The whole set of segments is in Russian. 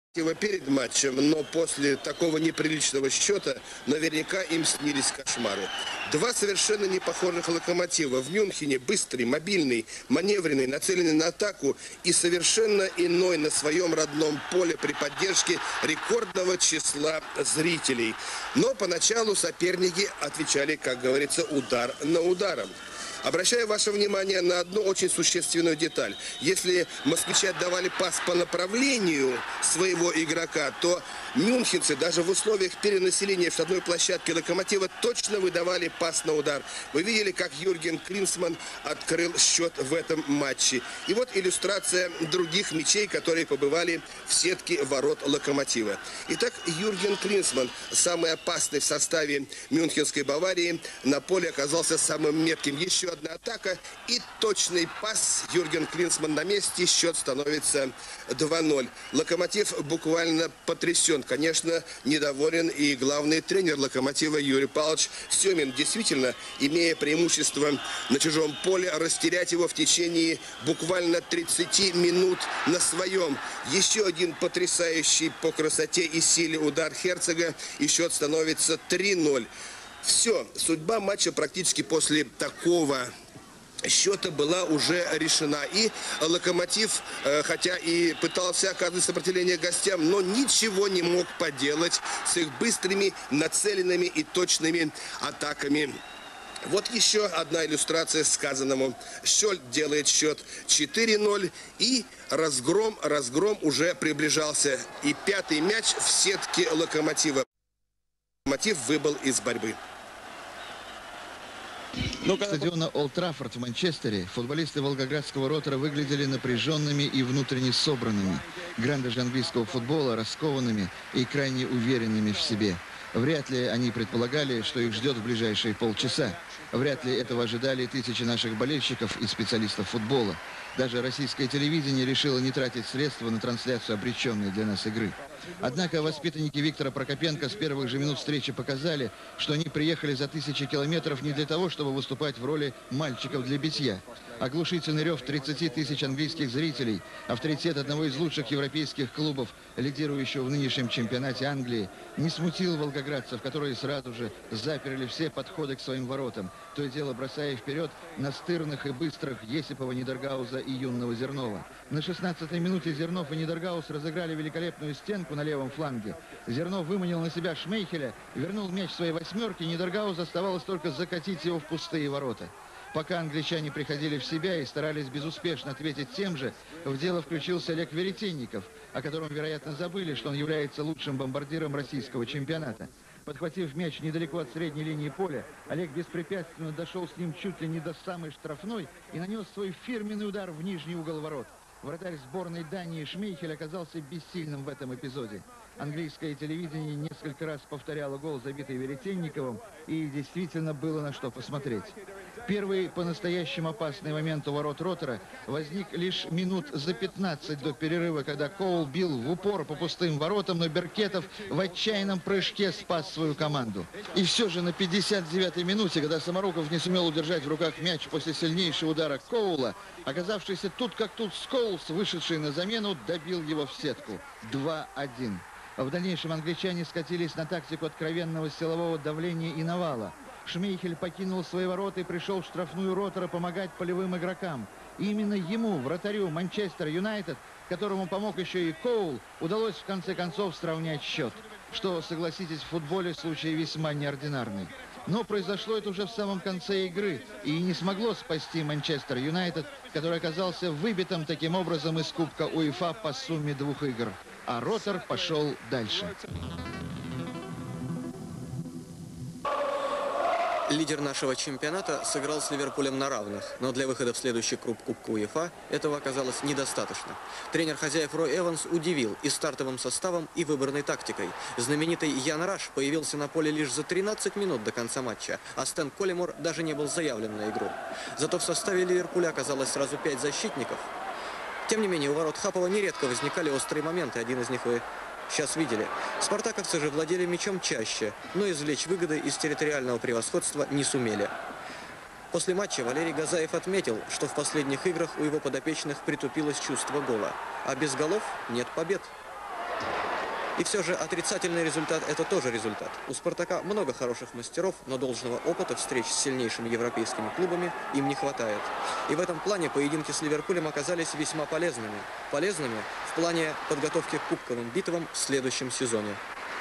Перед матчем, но после такого неприличного счета наверняка им снились кошмары. Два совершенно непохожих локомотива. В Мюнхене быстрый, мобильный, маневренный, нацеленный на атаку и совершенно иной на своем родном поле при поддержке рекордного числа зрителей. Но поначалу соперники отвечали, как говорится, удар на ударом. Обращаю ваше внимание на одну очень существенную деталь. Если москвичи отдавали пас по направлению своего игрока, то мюнхенцы даже в условиях перенаселения штрафной площадки Локомотива точно выдавали пас на удар. Вы видели, как Юрген Клинсман открыл счет в этом матче. И вот иллюстрация других мячей, которые побывали в сетке ворот Локомотива. Итак, Юрген Клинсман, самый опасный в составе мюнхенской Баварии, на поле оказался самым метким. Еще одна атака и точный пас. Юрген Клинсман на месте. Счет становится 2-0. Локомотив буквально потрясен. Конечно, недоволен и главный тренер Локомотива Юрий Павлович Семин. Действительно, имея преимущество на чужом поле, растерять его в течение буквально 30 минут на своем. Еще один потрясающий по красоте и силе удар Херцога. И счет становится 3-0. Все, судьба матча практически после такого счета была уже решена. И Локомотив, хотя и пытался оказывать сопротивление гостям, но ничего не мог поделать с их быстрыми, нацеленными и точными атаками. Вот еще одна иллюстрация сказанному. Шольц делает счет 4-0, и разгром уже приближался. И пятый мяч в сетке Локомотива. Локомотив выбыл из борьбы. Стадиона Олд Траффорд в Манчестере футболисты волгоградского Ротора выглядели напряженными и внутренне собранными. Гранды же английского футбола раскованными и крайне уверенными в себе. Вряд ли они предполагали, что их ждет в ближайшие полчаса. Вряд ли этого ожидали тысячи наших болельщиков и специалистов футбола. Даже российское телевидение решило не тратить средства на трансляцию обреченной для нас игры. Однако воспитанники Виктора Прокопенко с первых же минут встречи показали, что они приехали за тысячи километров не для того, чтобы выступать в роли мальчиков для битья. Оглушительный рев 30 тысяч английских зрителей, авторитет одного из лучших европейских клубов, лидирующего в нынешнем чемпионате Англии, не смутил волгоградцев, которые сразу же заперли все подходы к своим воротам, то и дело бросая вперед настырных и быстрых Есипова, Нидергауза и юного Зернова. На 16-й минуте Зернов и Нидергаус разыграли великолепную стенку на левом фланге. Зернов выманил на себя Шмейхеля, вернул мяч своей восьмерке, Нидергаузу оставалось только закатить его в пустые ворота. Пока англичане приходили в себя и старались безуспешно ответить тем же, в дело включился Олег Веретенников, о котором, вероятно, забыли, что он является лучшим бомбардиром российского чемпионата. Подхватив мяч недалеко от средней линии поля, Олег беспрепятственно дошел с ним чуть ли не до самой штрафной и нанес свой фирменный удар в нижний угол ворот. Вратарь сборной Дании Шмейхель оказался бессильным в этом эпизоде. Английское телевидение несколько раз повторяло гол, забитый Веретенниковым, и действительно было на что посмотреть. Первый по-настоящему опасный момент у ворот Ротора возник лишь минут за 15 до перерыва, когда Коул бил в упор по пустым воротам, но Беркетов в отчаянном прыжке спас свою команду. И все же на 59-й минуте, когда Самаруков не сумел удержать в руках мяч после сильнейшего удара Коула, оказавшийся тут как тут Скоулс, вышедший на замену, добил его в сетку. 2-1. В дальнейшем англичане скатились на тактику откровенного силового давления и навала. Шмейхель покинул свои ворота и пришел в штрафную Ротора помогать полевым игрокам. И именно ему, вратарю Манчестер Юнайтед, которому помог еще и Коул, удалось в конце концов сравнять счет. Что, согласитесь, в футболе случай весьма неординарный. Но произошло это уже в самом конце игры и не смогло спасти Манчестер Юнайтед, который оказался выбитым таким образом из Кубка УЕФА по сумме 2 игр. А Ротор пошел дальше. Лидер нашего чемпионата сыграл с Ливерпулем на равных, но для выхода в следующий круг Кубка УЕФА этого оказалось недостаточно. Тренер хозяев Рой Эванс удивил и стартовым составом, и выборной тактикой. Знаменитый Ян Раш появился на поле лишь за 13 минут до конца матча, а Стэн Коллимор даже не был заявлен на игру. Зато в составе Ливерпуля оказалось сразу 5 защитников. Тем не менее, у ворот Хапова нередко возникали острые моменты, один из них вы сейчас видели. Спартаковцы же владели мячом чаще, но извлечь выгоды из территориального превосходства не сумели. После матча Валерий Газаев отметил, что в последних играх у его подопечных притупилось чувство гола. А без голов нет побед. И все же отрицательный результат – это тоже результат. У «Спартака» много хороших мастеров, но должного опыта встреч с сильнейшими европейскими клубами им не хватает. И в этом плане поединки с Ливерпулем оказались весьма полезными. Полезными в плане подготовки к кубковым битвам в следующем сезоне.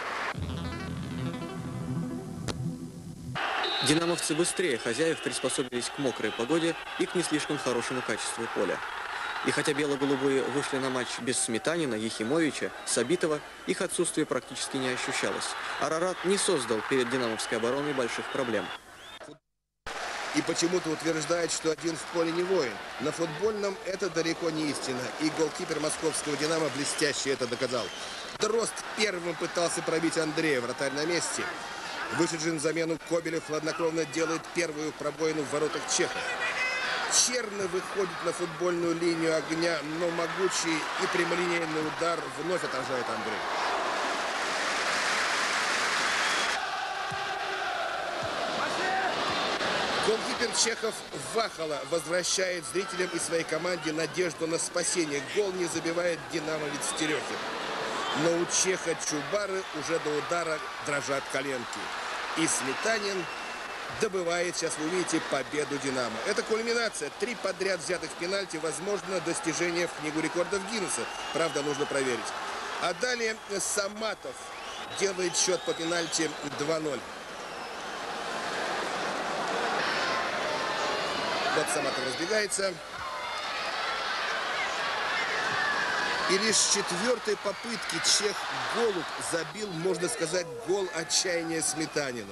Динамовцы быстрее хозяев приспособились к мокрой погоде и к не слишком хорошему качеству поля. И хотя бело-голубые вышли на матч без Сметанина, Ехимовича, Сабитова, их отсутствие практически не ощущалось. Арарат не создал перед динамовской обороной больших проблем. И почему-то утверждает, что один в поле не воин. На футбольном это далеко не истина. И голкипер московского «Динамо» блестяще это доказал. Дрозд первым пытался пробить Андрея, вратарь на месте. Вышедший на замену Кобелев хладнокровно делает первую пробоину в воротах чехов. Черный выходит на футбольную линию огня, но могучий и прямолинейный удар вновь отражает Андрей. Голкипер чехов Вахала возвращает зрителям и своей команде надежду на спасение. Гол не забивает динамовец Терехин. Но у чеха Чубары уже до удара дрожат коленки. И Сметанин добывает, сейчас вы увидите, победу «Динамо». Это кульминация. 3 подряд взятых пенальти, возможно, достижение в книгу рекордов Гиннесса. Правда, нужно проверить. А далее Саматов делает счет по пенальти 2-0. Вот Саматов разбегается. И лишь с 4-й попытки чех Голуб забил, можно сказать, гол отчаяния Сметанину.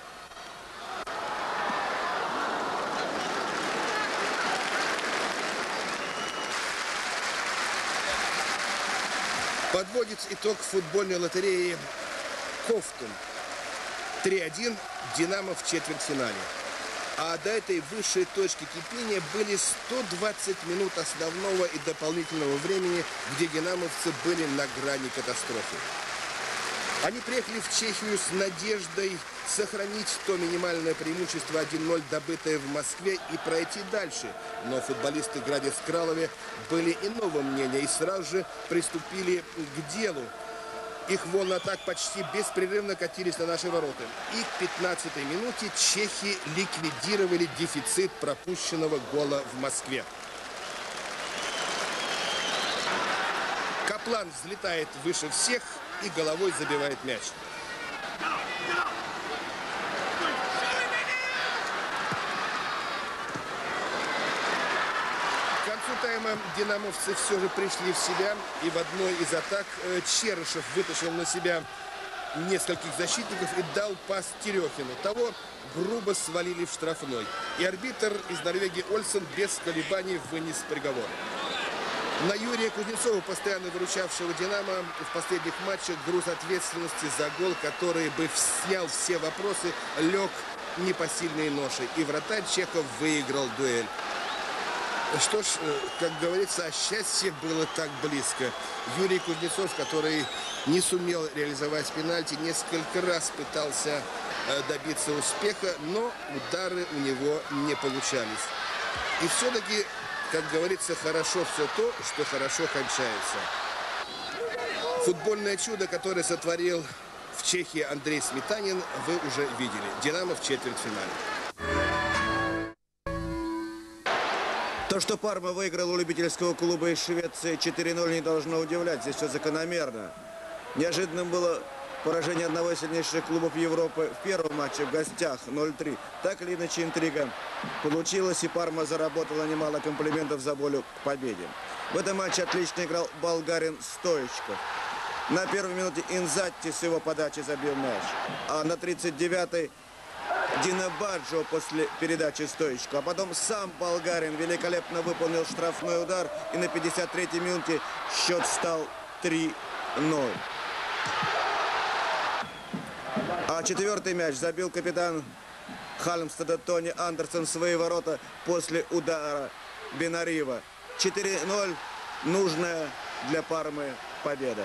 Подводит итог футбольной лотереи Ковтун. 3-1, «Динамо» в четвертьфинале. А до этой высшей точки кипения были 120 минут основного и дополнительного времени, где динамовцы были на грани катастрофы. Они приехали в Чехию с надеждой сохранить то минимальное преимущество 1-0, добытое в Москве, и пройти дальше. Но футболисты Градец Кралове были иного мнения и сразу же приступили к делу. Их волны атак почти беспрерывно катились на наши ворота. И к 15-й минуте чехи ликвидировали дефицит пропущенного гола в Москве. Каплан взлетает выше всех и головой забивает мяч. К концу тайма динамовцы все же пришли в себя, и в одной из атак Черышев вытащил на себя нескольких защитников и дал пас Терехину. Того грубо свалили в штрафной. И арбитр из Норвегии Ольсен без колебаний вынес приговор. На Юрия Кузнецова, постоянно выручавшего «Динамо», в последних матчах груз ответственности за гол, который бы снял все вопросы, лег непосильной ношей. И вратарь чехов выиграл дуэль. Что ж, как говорится, а счастье было так близко. Юрий Кузнецов, который не сумел реализовать пенальти, несколько раз пытался добиться успеха, но удары у него не получались. И все-таки, как говорится, хорошо все то, что хорошо кончается. Футбольное чудо, которое сотворил в Чехии Андрей Сметанин, вы уже видели. «Динамо» в четвертьфинале. То, что Парма выиграл у любительского клуба из Швеции 4-0, не должно удивлять. Здесь все закономерно. Неожиданным было поражение одного из сильнейших клубов Европы в первом матче в гостях 0-3. Так или иначе интрига получилась, и Парма заработала немало комплиментов за волю к победе. В этом матче отлично играл болгарин Стоичков. На первой минуте Инзатти с его подачи забил мяч. А на 39-й Дина Баджо после передачи Стоичкова. А потом сам болгарин великолепно выполнил штрафной удар. И на 53-й минуте счет стал 3-0. А четвертый мяч забил капитан Халмстеда Тони Андерсон в свои ворота после удара Бенарива. 4-0. Нужная для Пармы победа.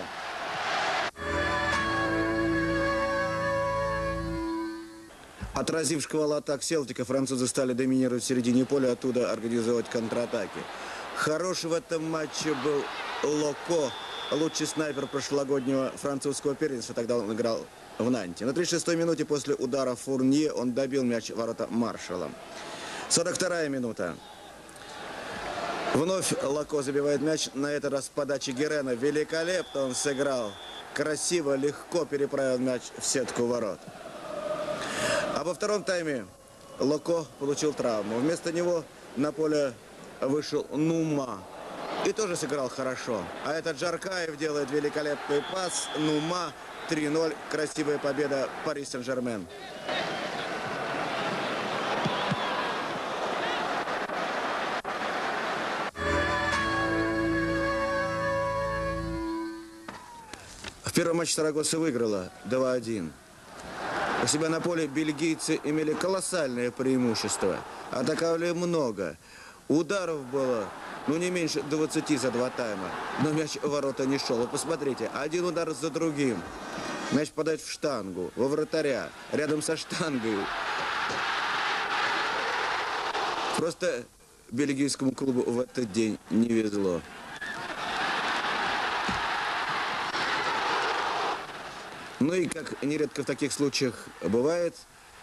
Отразив шквал атак Селтика, французы стали доминировать в середине поля, оттуда организовать контратаки. Хорош в этом матче был Локо, лучший снайпер прошлогоднего французского первенства, тогда он играл в Нанте. На 36-й минуте после удара Фурнье он добил мяч в ворота Маршалла. 42-я минута. Вновь Лако забивает мяч, на этот раз подачи Герена. Великолепно он сыграл. Красиво, легко переправил мяч в сетку ворот. А во втором тайме Лако получил травму. Вместо него на поле вышел Нума. И тоже сыграл хорошо. А этот Джаркаев делает великолепный пас. Нума 3-0. Красивая победа Пари Сен-Жермен. В первом матче Сарагоса выиграла 2-1. У себя на поле бельгийцы имели колоссальное преимущество. Атаковали много. Ударов было, не меньше 20 за 2 тайма. Но мяч в ворота не шел. Вы посмотрите, один удар за другим. Мяч попадает в штангу, во вратаря, рядом со штангой. Просто бельгийскому клубу в этот день не везло. Ну и как нередко в таких случаях бывает,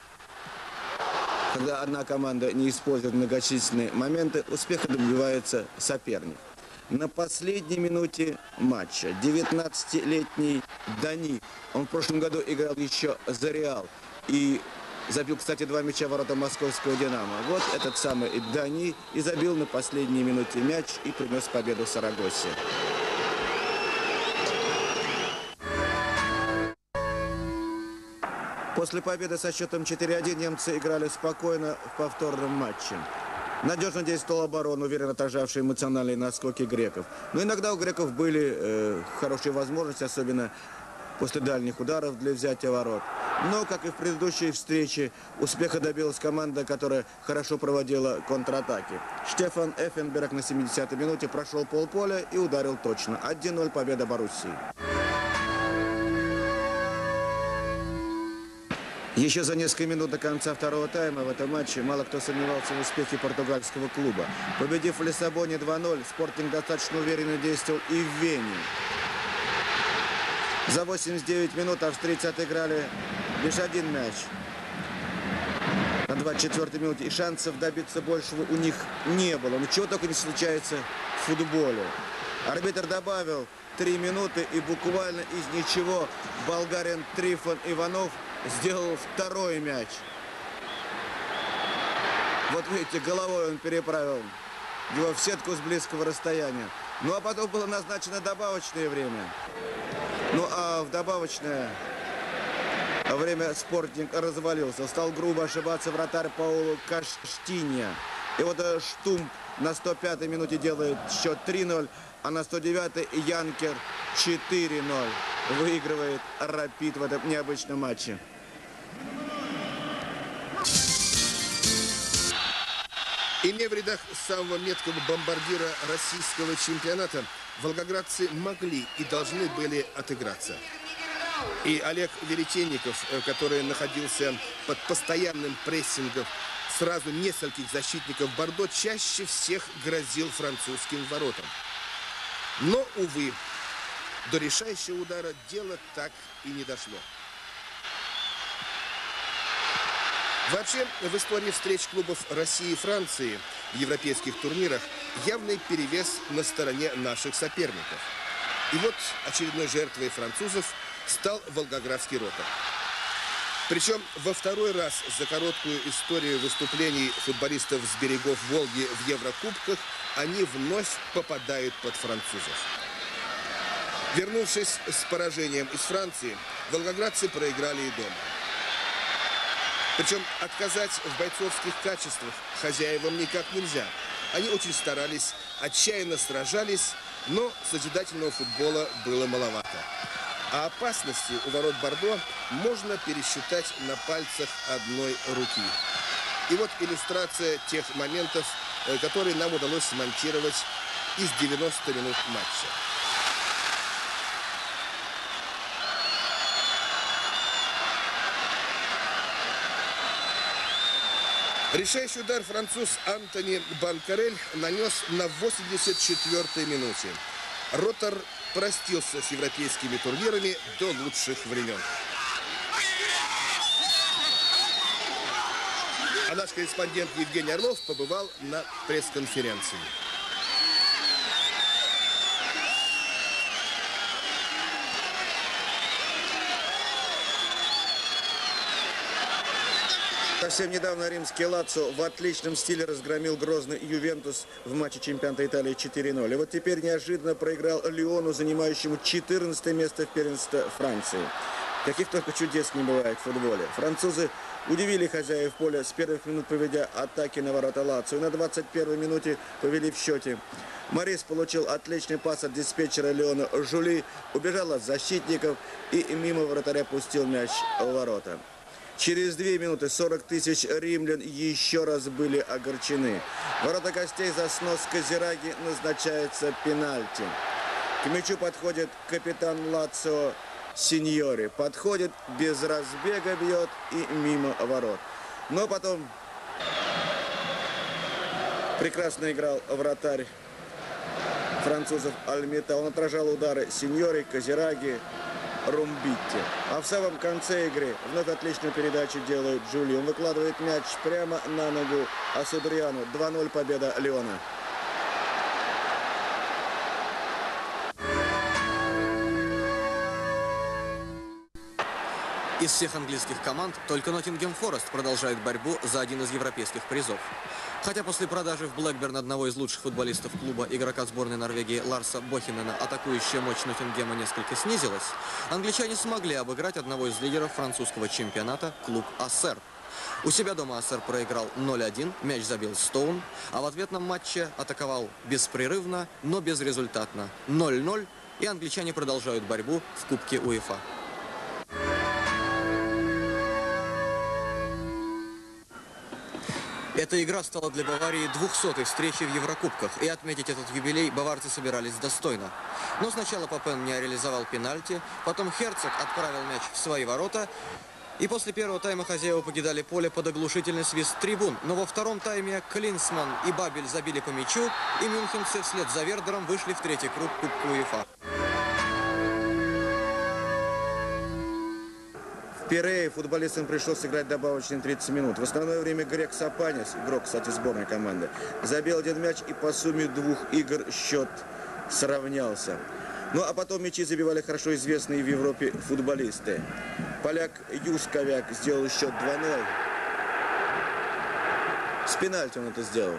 когда одна команда не использует многочисленные моменты, успеха добивается соперник. На последней минуте матча 19-летний Дани, он в прошлом году играл еще за Реал и забил, кстати, 2 мяча в ворота московского «Динамо». Вот этот самый Дани и забил на последней минуте мяч и принес победу Сарагосе. После победы со счетом 4-1 немцы играли спокойно в повторном матче. Надежно действовал оборона, уверенно отражавший эмоциональные наскоки греков. Но иногда у греков были хорошие возможности, особенно после дальних ударов для взятия ворот. Но, как и в предыдущей встрече, успеха добилась команда, которая хорошо проводила контратаки. Штефан Эффенберг на 70-й минуте прошел полполя и ударил точно. 1-0 победа Боруссии. Еще за несколько минут до конца второго тайма в этом матче мало кто сомневался в успехе португальского клуба. Победив в Лиссабоне 2-0, Спортинг достаточно уверенно действовал и в Вене. За 89 минут австрийцы отыграли лишь один мяч. На 24-й минуте и шансов добиться большего у них не было. Ничего только не случается в футболе. Арбитр добавил 3 минуты и буквально из ничего болгарин Трифон Иванов сделал второй мяч. Вот видите, головой он переправил его в сетку с близкого расстояния. Ну а потом было назначено добавочное время. Ну а в добавочное время Спортинг развалился. Стал грубо ошибаться вратарь Пауло Каштинья. И вот Штумп на 105-й минуте делает счет 3-0, а на 109-й Янкер 4-0. Выигрывает Рапид в этом необычном матче. Имея в рядах самого меткого бомбардира российского чемпионата, волгоградцы могли и должны были отыграться. И Олег Веретенников, который находился под постоянным прессингом сразу нескольких защитников Бордо, чаще всех грозил французским воротам. Но, увы, до решающего удара дело так и не дошло. Вообще, в истории встреч клубов России и Франции в европейских турнирах явный перевес на стороне наших соперников. И вот очередной жертвой французов стал волгоградский «Ротор». Причем во второй раз за короткую историю выступлений футболистов с берегов Волги в Еврокубках они вновь попадают под французов. Вернувшись с поражением из Франции, волгоградцы проиграли и дома. Причем отказать в бойцовских качествах хозяевам никак нельзя. Они очень старались, отчаянно сражались, но созидательного футбола было маловато. А опасности у ворот Бордо можно пересчитать на пальцах одной руки. И вот иллюстрация тех моментов, которые нам удалось смонтировать из 90 минут матча. Решающий удар француз Антони Банкарель нанес на 84-й минуте. «Ротор» простился с европейскими турнирами до лучших времен. А наш корреспондент Евгений Орлов побывал на пресс-конференции. Совсем недавно римский Лацио в отличном стиле разгромил грозный Ювентус в матче чемпионата Италии 4-0. И вот теперь неожиданно проиграл Лиону, занимающему 14 место в первенстве Франции. Каких только чудес не бывает в футболе. Французы удивили хозяев поля, с первых минут поведя атаки на ворота Лацио. И на 21-й минуте повели в счете. Морис получил отличный пас от диспетчера Леона Жули, убежал от защитников и мимо вратаря пустил мяч в ворота. Через 2 минуты 40 тысяч римлян еще раз были огорчены. В ворота гостей за снос Козираги назначается пенальти. К мячу подходит капитан Лацио Синьори. Подходит, без разбега бьет и мимо ворот. Но потом прекрасно играл вратарь французов Альмита. Он отражал удары Синьори, Козираги, Румбитти. А в самом конце игры вновь отличную передачу делает Джули. Он выкладывает мяч прямо на ногу Асудриану. 2-0 победа Лиона. Из всех английских команд только Ноттингем Форест продолжает борьбу за один из европейских призов. Хотя после продажи в Блэкберн одного из лучших футболистов клуба, игрока сборной Норвегии Ларса Бохинена, атакующая мощь Ноттингема несколько снизилась, англичане смогли обыграть одного из лидеров французского чемпионата, клуб Ассер. У себя дома Ассер проиграл 0-1, мяч забил Стоун, а в ответном матче атаковал беспрерывно, но безрезультатно 0-0, и англичане продолжают борьбу в Кубке УЕФА. Эта игра стала для Баварии 200-й встречей в Еврокубках, и отметить этот юбилей баварцы собирались достойно. Но сначала Папен не реализовал пенальти, потом Херцог отправил мяч в свои ворота, и после первого тайма хозяева покидали поле под оглушительный свист трибун. Но во втором тайме Клинсман и Бабель забили по мячу, и мюнхенцы вслед за Вердером вышли в третий круг Кубка УЕФА. Пирее футболистам пришлось играть добавочные 30 минут. В основное время Грег Сапанис, игрок, кстати, сборной команды, забил один мяч, и по сумме 2 игр счет сравнялся. Ну а потом мячи забивали хорошо известные в Европе футболисты. Поляк Юшковяк сделал счет 2-0. С пенальти он это сделал.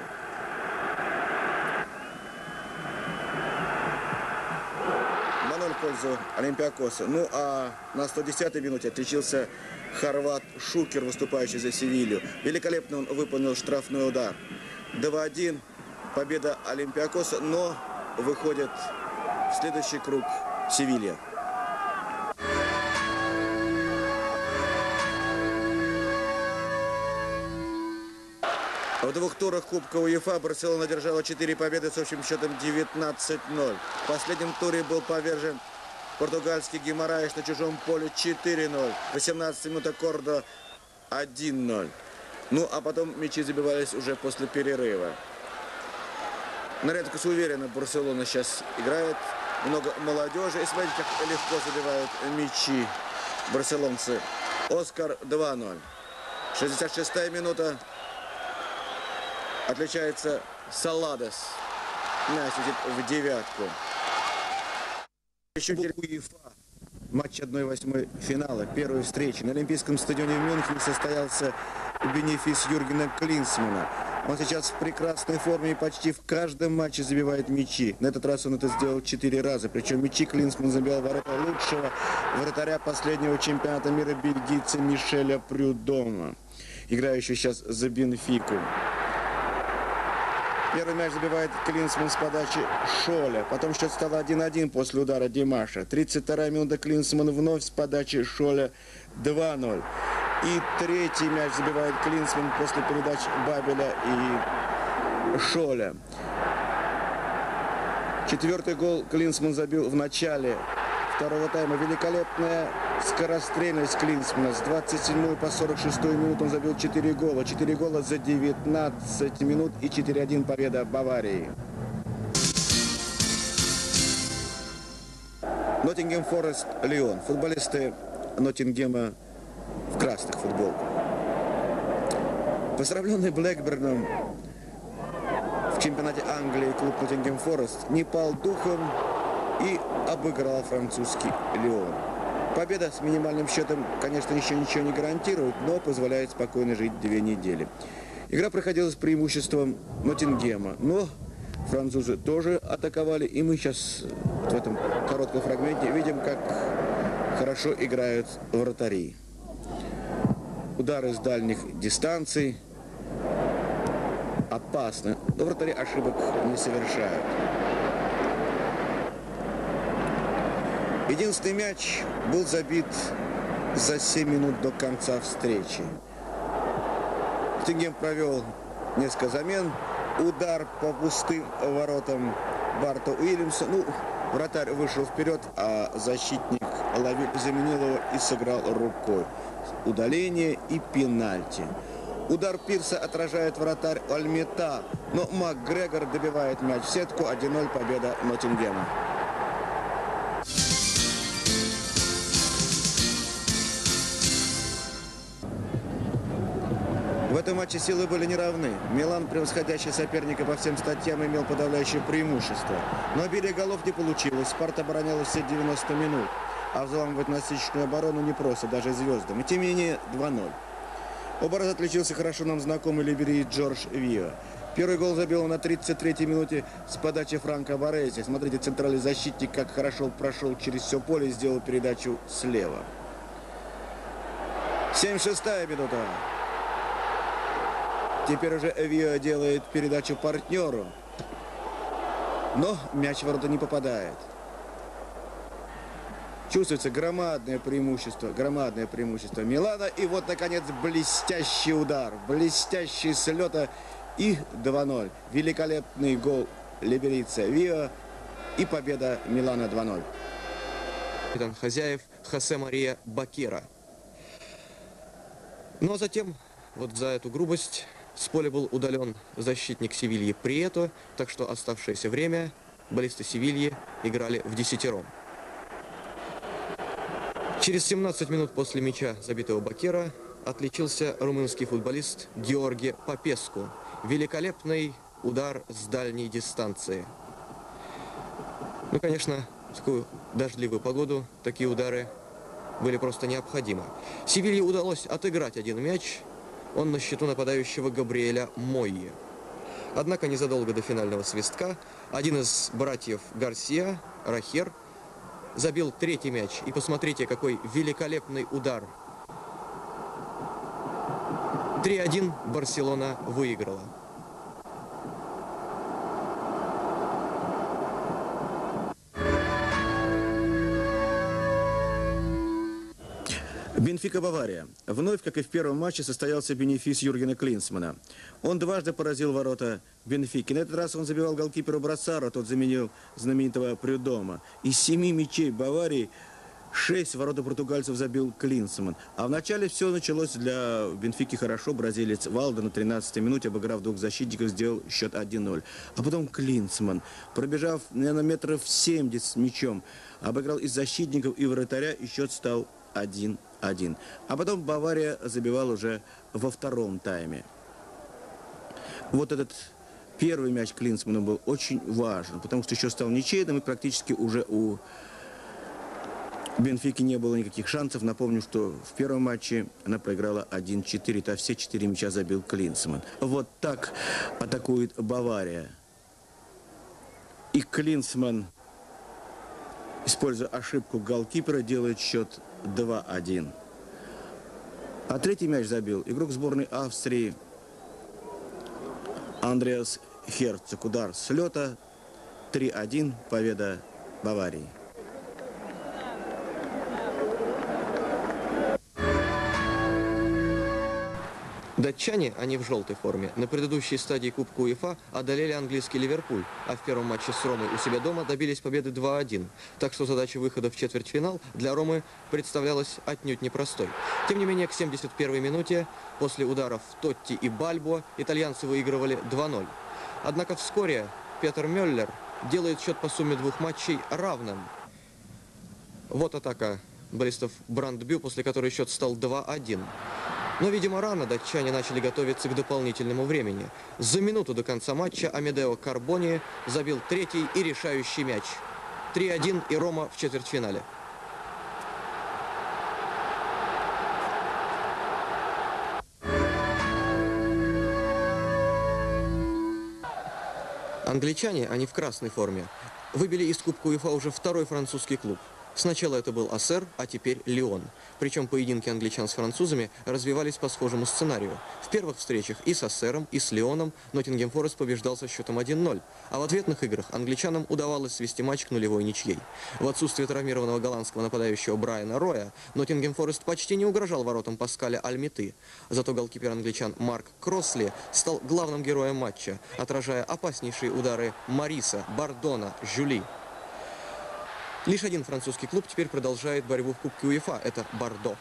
В пользу Олимпиакоса. Ну а на 110-й минуте отличился хорват Шукер, выступающий за Севилью. Великолепно он выполнил штрафной удар. 2-1. Победа Олимпиакоса, но выходит в следующий круг Севилья. В 2 турах Кубка УЕФА Барселона одержала 4 победы с общим счетом 19-0. В последнем туре был повержен португальский Гимараеш на чужом поле 4-0. 18 минута Кордо 1-0. Ну а потом мячи забивались уже после перерыва. На редкость уверенно Барселона сейчас играет. Много молодежи. И смотрите, как легко забивают мячи барселонцы. Оскар 2-0. 66-я минута. Отличается Саладес. Мяч идет в девятку. Еще УЕФА. Матч 1/8 финала. Первой встречи. На Олимпийском стадионе в Мюнхене состоялся бенефис Юргена Клинсмана. Он сейчас в прекрасной форме и почти в каждом матче забивает мячи. На этот раз он это сделал 4 раза. Причем мячи Клинсман забил в ворота лучшего вратаря последнего чемпионата мира бельгийца Мишеля Прюдома, играющего сейчас за Бенфику. Первый мяч забивает Клинсман с подачи Шоля. Потом счет стал 1-1 после удара Димаша. 32-я минута Клинсман вновь с подачи Шоля 2-0. И третий мяч забивает Клинсман после передач Бабеля и Шоля. 4-й гол Клинсман забил в начале второго тайма. Великолепная скорострельность Клинсмана. С 27 по 46 минуту он забил 4 гола. 4 гола за 19 минут и 4-1 победа Баварии. Ноттингем Форест, Лион. Футболисты Ноттингема в красных футболках. Поздравленный Блэкберном в чемпионате Англии клуб Ноттингем Форест не пал духом и обыграл французский Лион. Победа с минимальным счетом, конечно, еще ничего не гарантирует, но позволяет спокойно жить 2 недели. Игра проходила с преимуществом Ноттингема, но французы тоже атаковали, и мы сейчас в этом коротком фрагменте видим, как хорошо играют вратари. Удары с дальних дистанций опасны, но вратари ошибок не совершают. Единственный мяч был забит за 7 минут до конца встречи. Ноттингем провел несколько замен. Удар по пустым воротам Барта Уильямса. Ну, вратарь вышел вперед, а защитник Лавиль заменил его и сыграл рукой. Удаление и пенальти. Удар Пирса отражает вратарь Альмета, но МакГрегор добивает мяч в сетку. 1-0 победа Ноттингема. В этом матче силы были неравны. Милан, превосходящий соперника по всем статьям, имел подавляющее преимущество. Но обилие голов не получилось. Спарта оборонялась все 90 минут. А взламывать насыщенную оборону непросто, даже звездам. И тем не менее 2-0. Оба раза отличился хорошо нам знакомый либерий Джордж Виа. Первый гол забил он на 33-й минуте с подачи Франко Барези. Смотрите, центральный защитник как хорошо прошел через все поле и сделал передачу слева. 76-я минута. Теперь уже Виа делает передачу партнеру. Но мяч в ворота не попадает. Чувствуется громадное преимущество Милана. И вот, наконец, блестящий удар. Блестящий с лета. И 2-0. Великолепный гол либерийца Виа. И победа Милана 2-0. Капитан хозяев Хосе Мария Бакера. Ну а затем, вот за эту грубость, с поля был удален защитник Севильи Прието, так что оставшееся время баллисты Севильи играли в десятером. Через 17 минут после мяча, забитого Бакера, отличился румынский футболист Георги Попеску. Великолепный удар с дальней дистанции. Ну, конечно, в такую дождливую погоду такие удары были просто необходимы. Севилье удалось отыграть один мяч. Он на счету нападающего Габриэля Мойи. Однако незадолго до финального свистка один из братьев Гарсия, Рахер, забил 3-й мяч. И посмотрите, какой великолепный удар. 3-1 Барселона выиграла. Бенфика-Бавария. Вновь, как и в первом матче, состоялся бенефис Юргена Клинсмана. Он дважды поразил ворота Бенфики. На этот раз он забивал голкиперу Брассаро, тот заменил знаменитого Прюдома. Из 7 мячей Баварии 6 ворота португальцев забил Клинсман. А в начале все началось для Бенфики хорошо. Бразилец Валдо на 13-й минуте, обыграв 2 защитников, сделал счет 1-0. А потом Клинсман, пробежав, наверное, метров 70 с мячом, обыграл и защитников, и вратаря, и счет стал 1-1. А потом Бавария забивала уже во втором тайме. Вот этот первый мяч Клинсмана был очень важен, потому что еще стал ничейным, и практически уже у Бенфики не было никаких шансов. Напомню, что в первом матче она проиграла 1-4, а все 4 мяча забил Клинсман. Вот так атакует Бавария. И Клинсман, используя ошибку голкипера, делает счет 2-1. А третий мяч забил игрок сборной Австрии Андреас Херцог. Удар с лета. 3-1. Победа Баварии. Датчане, они в желтой форме, на предыдущей стадии Кубка УЕФА одолели английский Ливерпуль, а в первом матче с Ромой у себя дома добились победы 2-1. Так что задача выхода в четвертьфинал для Ромы представлялась отнюдь непростой. Тем не менее, к 71-й минуте, после ударов Тотти и Бальбо, итальянцы выигрывали 2-0. Однако вскоре Петер Мюллер делает счет по сумме 2 матчей равным. Вот атака футболистов Брандбю, после которой счет стал 2-1. Но, видимо, рано датчане начали готовиться к дополнительному времени. За минуту до конца матча Амедео Карбони забил третий и решающий мяч. 3-1 и Рома в четвертьфинале. Англичане, они в красной форме, выбили из Кубка УЕФА уже второй французский клуб. Сначала это был Ассер, а теперь Лион. Причем поединки англичан с французами развивались по схожему сценарию. В первых встречах и с Ассером, и с Лионом Ноттингем Форест побеждал со счетом 1-0. А в ответных играх англичанам удавалось свести матч к нулевой ничьей. В отсутствие травмированного голландского нападающего Брайана Роя Ноттингем Форест почти не угрожал воротам Паскаля Альмиты. Зато голкипер англичан Марк Кроссли стал главным героем матча, отражая опаснейшие удары Мариса, Бардона, Жюли. Лишь один французский клуб теперь продолжает борьбу в Кубке УЕФА. Это Бордо.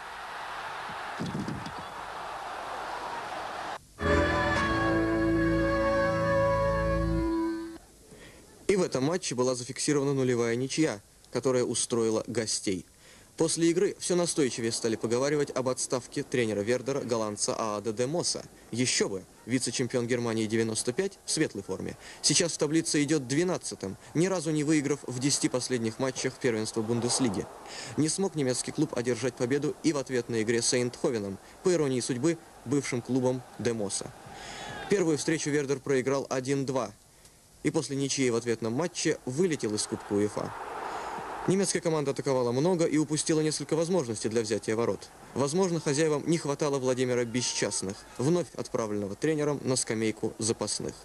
И в этом матче была зафиксирована нулевая ничья, которая устроила гостей. После игры все настойчивее стали поговаривать об отставке тренера Вердера, голландца Ааде де Моса. Еще бы, вице-чемпион Германии 95 в светлой форме. Сейчас в таблице идет 12-м, ни разу не выиграв в 10 последних матчах первенства Бундеслиги. Не смог немецкий клуб одержать победу и в ответной игре с Эйндховеном, по иронии судьбы, бывшим клубом де Моса. Первую встречу Вердер проиграл 1-2 и после ничьей в ответном матче вылетел из Кубка УЕФА. Немецкая команда атаковала много и упустила несколько возможностей для взятия ворот. Возможно, хозяевам не хватало Владимира Бесчастных, вновь отправленного тренером на скамейку запасных.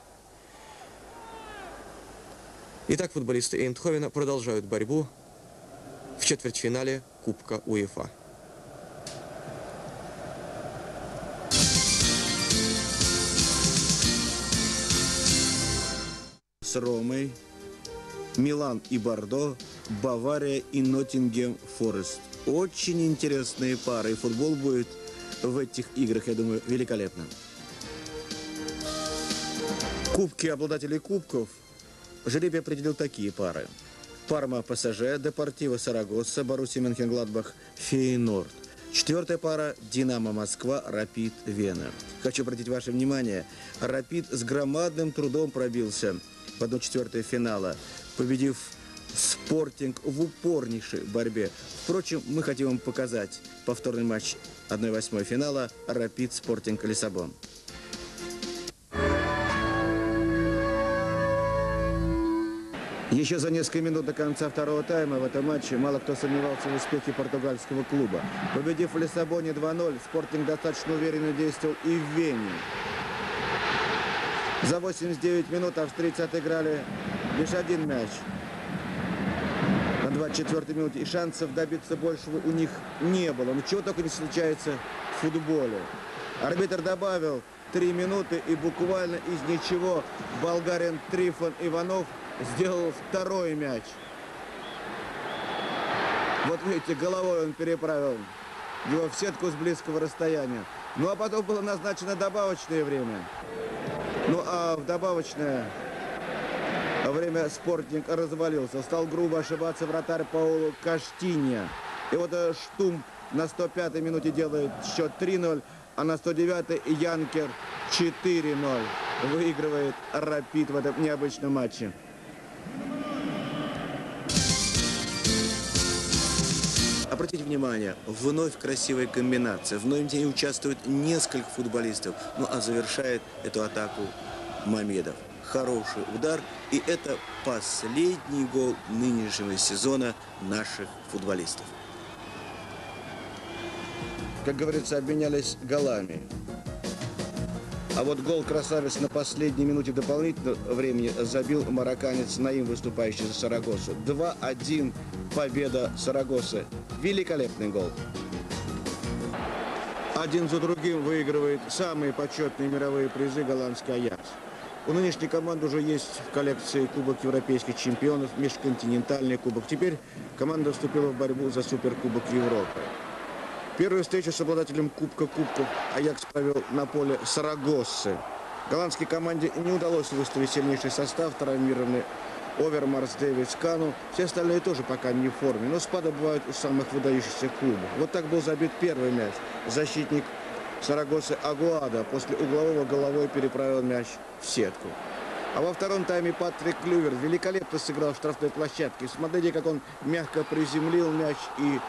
Итак, футболисты Эйндховена продолжают борьбу в четвертьфинале Кубка УЕФА. С Ромой, Милан и Бордо, Бавария и Ноттингем Форест. Очень интересные пары. И футбол будет в этих играх, я думаю, великолепно. Кубки обладателей кубков жребий определил такие пары. Парма ПСЖ, Депортиво Сарагосса, Боруссия Мönchengladbach, Фейнорд. Четвертая пара Динамо Москва, Рапид Вена. Хочу обратить ваше внимание, Рапид с громадным трудом пробился в 1/4 финала, победив Спортинг в упорнейшей борьбе. Впрочем, мы хотим вам показать повторный матч 1/8 финала Рапид Спортинг Лиссабон. Еще за несколько минут до конца второго тайма в этом матче мало кто сомневался в успехе португальского клуба. Победив в Лиссабоне 2-0, Спортинг достаточно уверенно действовал и в Вене. За 89 минут австрийцы отыграли лишь один мяч. На 24-й минуте и шансов добиться большего у них не было. Но чего только не случается в футболе. Арбитр добавил 3 минуты и буквально из ничего болгарин Трифон Иванов сделал второй мяч. Вот видите, головой он переправил его в сетку с близкого расстояния. Ну а потом было назначено добавочное время. Ну а в добавочное время Спортинг развалился. Стал грубо ошибаться вратарь Пауло Каштинья. И вот Штумп на 105-й минуте делает счет 3-0, а на 109-й Янкер 4-0. Выигрывает Рапид в этом необычном матче. Обратите внимание, вновь красивая комбинация. Вновь в ней участвует несколько футболистов. Ну а завершает эту атаку Мамедов. Хороший удар. И это последний гол нынешнего сезона наших футболистов. Как говорится, обменялись голами. А вот гол красавец на последней минуте дополнительного времени забил марокканец Наим, выступающий за Сарагоссу. 2-1 победа Сарагоссы. Великолепный гол. Один за другим выигрывает самые почетные мировые призы голландский Аякс. У нынешней команды уже есть в коллекции Кубок Европейских чемпионов, межконтинентальный кубок. Теперь команда вступила в борьбу за Суперкубок Европы. Первую встречу с обладателем Кубка Кубков Аякс провел на поле Сарагоссы. Голландской команде не удалось выставить сильнейший состав. Травмированы Овермарс, Дэвидс, Кану. Все остальные тоже пока не в форме, но спады бывают у самых выдающихся клубов. Вот так был забит первый мяч. Защитник Сарагосы Агуада после углового головой переправил мяч в сетку. А во втором тайме Патрик Клюверт великолепно сыграл в штрафной площадке. Смотрите, как он мягко приземлил мяч и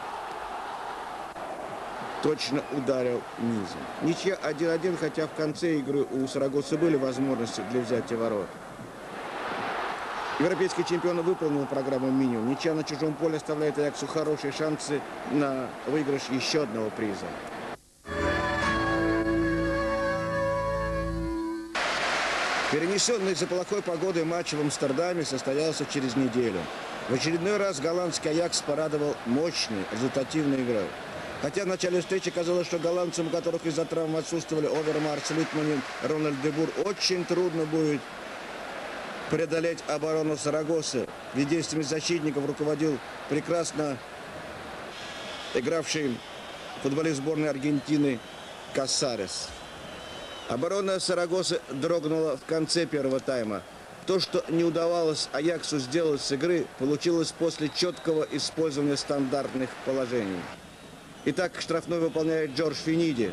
точно ударил низом. Ничья 1-1, хотя в конце игры у Сарагосы были возможности для взятия ворот. Европейский чемпион выполнил программу минимум. Ничья на чужом поле оставляет Аяксу хорошие шансы на выигрыш еще одного приза. Перенесенный из-за плохой погоды матч в Амстердаме состоялся через неделю. В очередной раз голландский Аякс порадовал мощной, результативной игрой. Хотя в начале встречи казалось, что голландцам, у которых из-за травм отсутствовали Овермарс, Литманин, Рональд де Бур, очень трудно будет преодолеть оборону Сарагосы. Ведь действиями защитников руководил прекрасно игравший футболист сборной Аргентины Касарес. Оборона Сарагосы дрогнула в конце первого тайма. То, что не удавалось Аяксу сделать с игры, получилось после четкого использования стандартных положений. Итак, штрафной выполняет Джордж Финиди.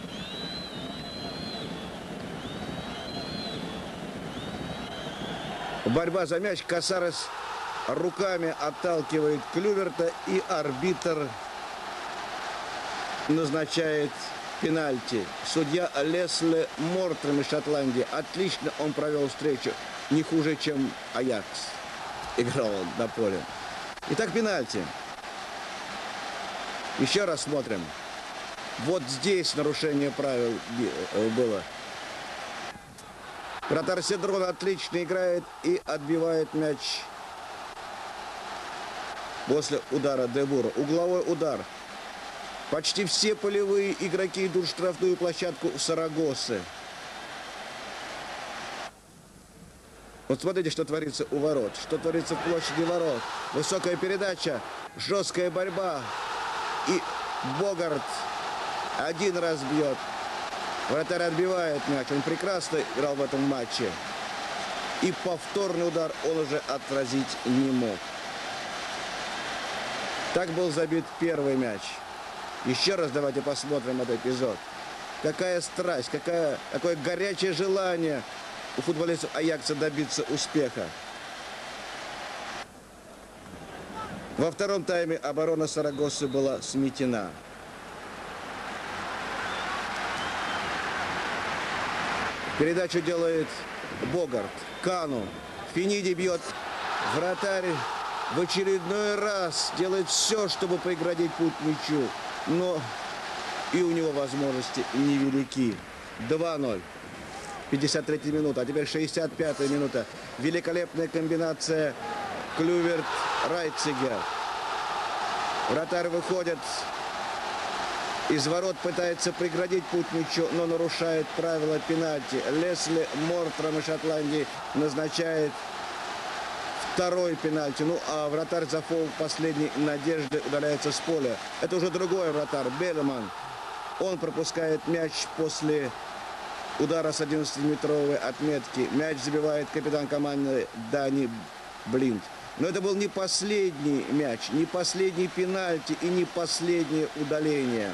Борьба за мяч. Касарес руками отталкивает Клюверта, и арбитр назначает пенальти. Судья Лесли Мортрем из Шотландии. Отлично он провел встречу. Не хуже, чем Аякс. Играл он на поле. Итак, пенальти. Еще раз смотрим. Вот здесь нарушение правил было. Вратарь Седрон отлично играет и отбивает мяч после удара де Бура. Угловой удар. Почти все полевые игроки идут в штрафную площадку Сарагосы. Вот смотрите, что творится у ворот. Что творится в площади ворот. Высокая передача, жесткая борьба. И Богарт один раз бьет. Вратарь отбивает мяч. Он прекрасно играл в этом матче. И повторный удар он уже отразить не мог. Так был забит первый мяч. Еще раз давайте посмотрим этот эпизод. Какая страсть, какое горячее желание у футболистов Аякса добиться успеха. Во втором тайме оборона Сарагосы была сметена. Передачу делает Богарт. Кану. Финиди бьет. Вратарь в очередной раз делает все, чтобы преградить путь мячу. Но и у него возможности невелики. 2-0. 53-я минута. А теперь 65-я минута. Великолепная комбинация Клюверт-Райцигер. Вратарь выходит из ворот, пытается преградить путь мячу, но нарушает правила пенальти. Лесли Мортрем из Шотландии назначает второй пенальти. Ну, а вратарь Зафол последней надежды удаляется с поля. Это уже другой вратарь, Белеман. Он пропускает мяч после удара с 11-метровой отметки. Мяч забивает капитан команды Дани Блинд. Но это был не последний мяч, не последний пенальти и не последнее удаление.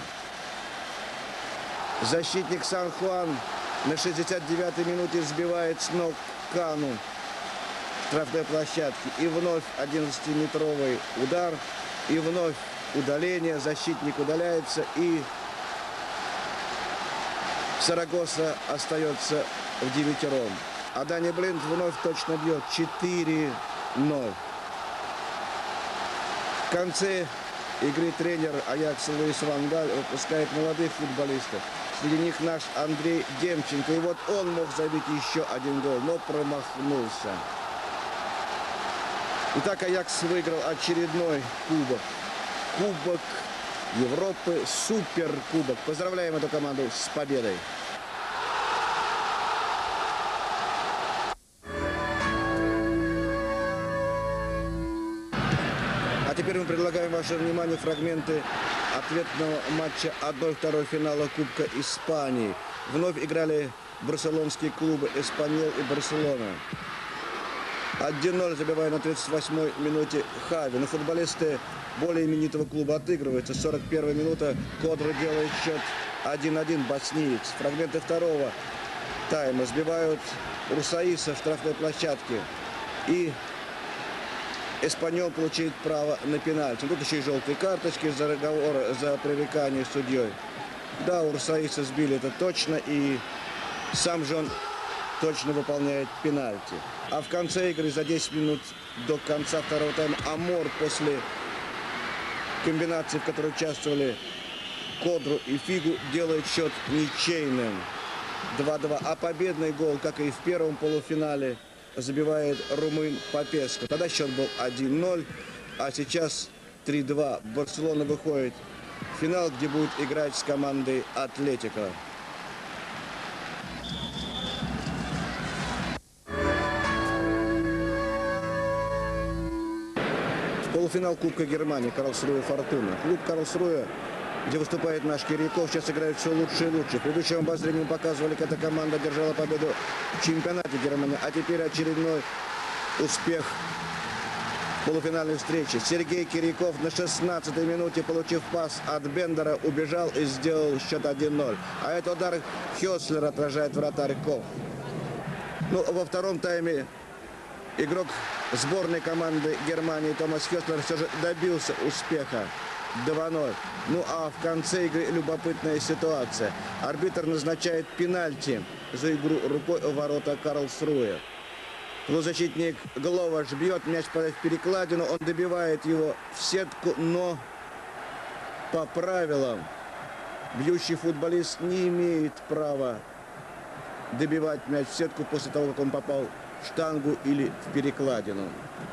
Защитник Сан-Хуан на 69-й минуте сбивает с ног Кану штрафной площадки. И вновь 11-метровый удар, и вновь удаление. Защитник удаляется, и Сарагоса остается в девятером. А Дани Блинд вновь точно бьет. 4-0. В конце игры тренер Аякса Луис Ван Галь выпускает молодых футболистов. Среди них наш Андрей Демченко. И вот он мог забить еще один гол, но промахнулся. Итак, Аякс выиграл очередной кубок. Кубок Европы, суперкубок. Поздравляем эту команду с победой. А теперь мы предлагаем вашему вниманию фрагменты ответного матча 1/2 финала Кубка Испании. Вновь играли барселонские клубы Эспаньол и Барселона. 1-0 забивает на 38-й минуте Хави. Но футболисты более именитого клуба отыгрываются. 41-я минута. Кодру делает счет 1-1, босниец. Фрагменты второго тайма сбивают Урсаиса в штрафной площадке. И Эспаньол получает право на пенальти. Тут еще и желтые карточки за разговор, за пререкание с судьей. Да, Урсаиса сбили, это точно. И сам же он точно выполняет пенальти. А в конце игры за 10 минут до конца второго тайма Амор после комбинации, в которой участвовали Кодру и Фигу, делает счет ничейным 2-2. А победный гол, как и в первом полуфинале, забивает румын Попеску. Тогда счет был 1-0, а сейчас 3-2. Барселона выходит в финал, где будет играть с командой Атлетико. Полуфинал Кубка Германии. Карлсруэ Фортуна. Клуб Карлсруэ, где выступает наш Кириков, сейчас играет все лучше и лучше. В предыдущем обозрении мы показывали, как эта команда держала победу в чемпионате Германии. А теперь очередной успех в полуфинальной встрече. Сергей Кириков на 16-й минуте, получив пас от Бендера, убежал и сделал счет 1-0. А этот удар Хёслер отражает вратарь Коф. Ну, во втором тайме игрок сборной команды Германии Томас Хёслер все же добился успеха. 2-0. Ну а в конце игры любопытная ситуация. Арбитр назначает пенальти за игру рукой у ворота Карлсруэ. Полузащитник Гловаш бьет, мяч падает в перекладину, он добивает его в сетку, но по правилам бьющий футболист не имеет права добивать мяч в сетку после того, как он попал в штангу или в перекладину.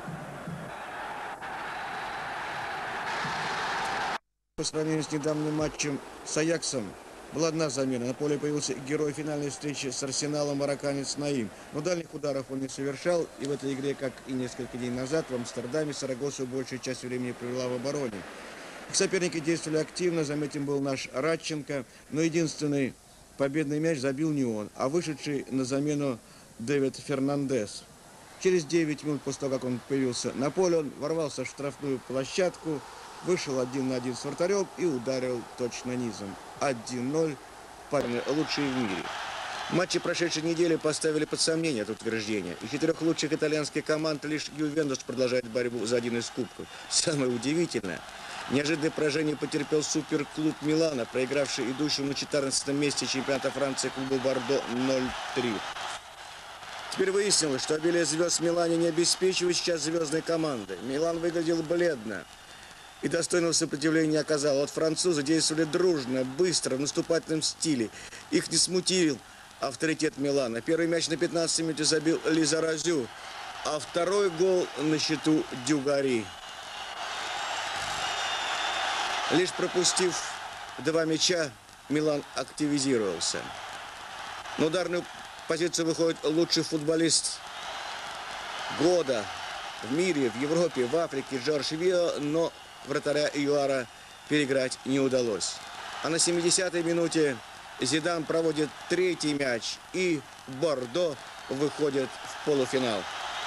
По сравнению с недавним матчем с Аяксом была одна замена. На поле появился герой финальной встречи с Арсеналом, марокканец Наим. Но дальних ударов он не совершал. И в этой игре, как и несколько дней назад, в Амстердаме Сарагоса большую часть времени провела в обороне. Их соперники действовали активно. Заметен был наш Радченко. Но единственный победный мяч забил не он, а вышедший на замену Дэвид Фернандес. Через 9 минут после того, как он появился на поле, он ворвался в штрафную площадку, вышел 1-1 с вратарем и ударил точно низом. 1-0. Парни лучшие в мире. Матчи прошедшей недели поставили под сомнение это утверждение. Из 4 лучших итальянских команд лишь Ювентус продолжает борьбу за один из кубков. Самое удивительное, неожиданное поражение потерпел суперклуб Милана, проигравший идущему на 14 месте чемпионата Франции клубу Бордо 0-3. Теперь выяснилось, что обилие звезд в Милане не обеспечивает сейчас звездной команды. Милан выглядел бледно и достойного сопротивления не оказал. Вот французы действовали дружно, быстро, в наступательном стиле. Их не смутил авторитет Милана. Первый мяч на 15 минуте забил Лизаразю, а второй гол на счету Дюгари. Лишь пропустив 2 мяча, Милан активизировался. На ударную позицию выходит лучший футболист года в мире, в Европе, в Африке Жорж Вио, но вратаря Юара переиграть не удалось. А на 70-й минуте Зидан проводит 3-й мяч, и Бордо выходит в полуфинал.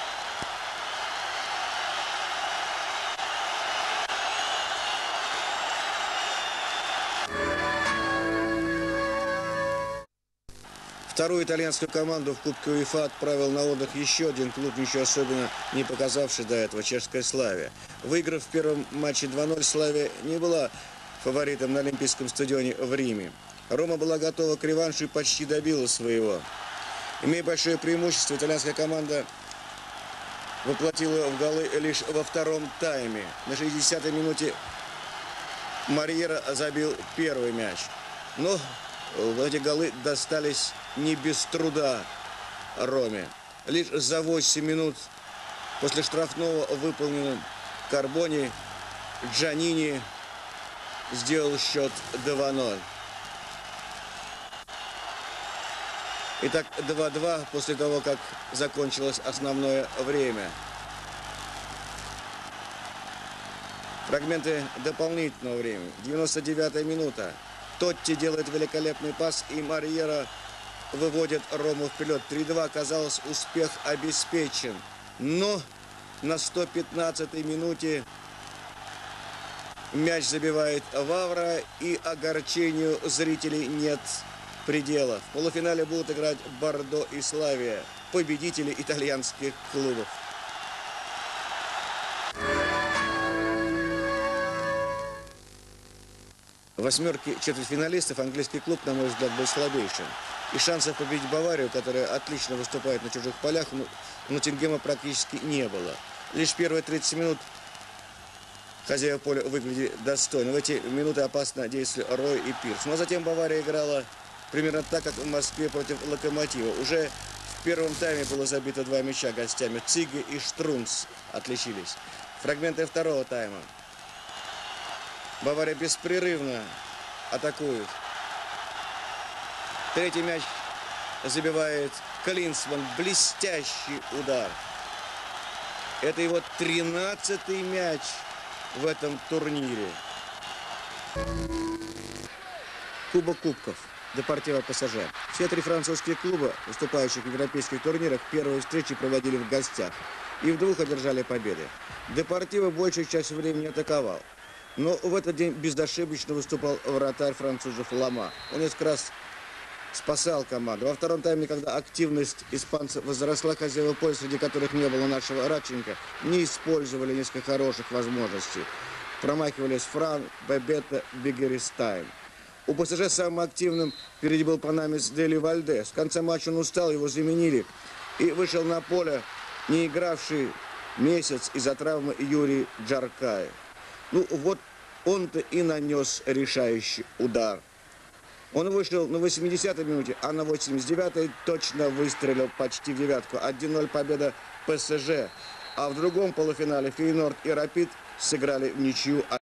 Вторую итальянскую команду в Кубке УЕФА отправил на отдых еще один клуб, ничего особенно не показавший до этого, чешская Славия. Выиграв в первом матче 2-0, Славия не была фаворитом на Олимпийском стадионе в Риме. Рома была готова к реваншу и почти добила своего. Имея большое преимущество, итальянская команда воплотила в голы лишь во втором тайме. На 60-й минуте Марьера забил первый мяч. Но эти голы достались не без труда Роме. Лишь за 8 минут после штрафного, выполненного Карбони, Джанини сделал счет 2-0. Итак, 2-2 после того, как закончилось основное время. Фрагменты дополнительного времени. 99-я минута. Тотти делает великолепный пас, и Марьера выводит Рому вперед. 3-2. Казалось, успех обеспечен. Но на 115-й минуте мяч забивает Вавра, и огорчению зрителей нет предела. В полуфинале будут играть Бордо и Славия, победители итальянских клубов. В восьмерке четвертьфиналистов английский клуб, на мой взгляд, был слабейшим. И шансов победить Баварию, которая отлично выступает на чужих полях, у Ноттингема практически не было. Лишь первые 30 минут хозяева поля выглядели достойно. В эти минуты опасно действовали Рой и Пирс. Но затем Бавария играла примерно так, как в Москве против Локомотива. Уже в первом тайме было забито 2 мяча гостями. Циге и Штрунц отличились. Фрагменты второго тайма. Бавария беспрерывно атакует. Третий мяч забивает Клинсман. Блестящий удар. Это его 13-й мяч в этом турнире. Кубок кубков. Депортиво ПСЖ. Все 3 французских клуба, выступающих в европейских турнирах, первые встречи проводили в гостях. И в 2 одержали победы. Депортиво большую часть времени атаковал. Но в этот день безошибочно выступал вратарь французов Лама. Он несколько раз спасал команду. Во втором тайме, когда активность испанцев возросла, хозяева поля, среди которых не было нашего Радченко, не использовали несколько хороших возможностей. Промахивались Фран, Бебета, Бигеристайн. У ПСЖ самым активным впереди был панамец Дели Вальдес. В конце матча он устал, его заменили. И вышел на поле не игравший месяц из-за травмы Юрий Джаркаев. Ну вот он-то и нанес решающий удар. Он вышел на 80-й минуте, а на 89-й точно выстрелил почти в девятку. 1-0 победа ПСЖ. А в другом полуфинале Фейнорд и Рапид сыграли в ничью.